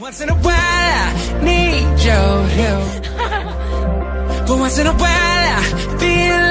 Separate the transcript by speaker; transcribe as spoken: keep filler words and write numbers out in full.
Speaker 1: Once in a while I need your help, but once in a while I feel